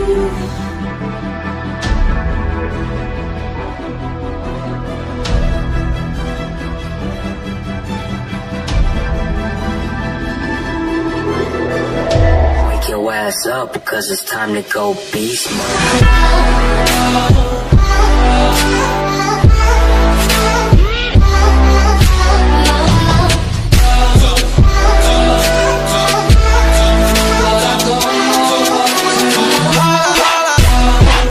Wake your ass up, because it's time to go beast mode.